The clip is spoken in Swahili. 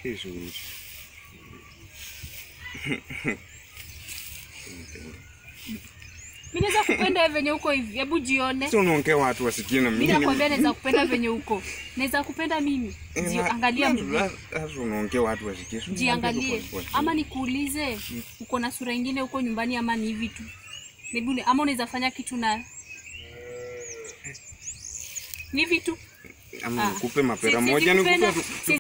Yesu. Mimi naweza kupenda venye uko hivi. Hebu jione. Sio unaongea watu wasikie na mimi. Mimi nakwambia naweza kupenda venye uko. Naweza kupenda mimi. Angalia mimi. Sasa unaongea watu wasikie. Jiangalie. Ama nikuulize uko na sura nyingine huko nyumbani ama ni hivi tu? Maybe ama unaweza fanya kitu na ni vitu. Ama nikupe mapera moja nikupe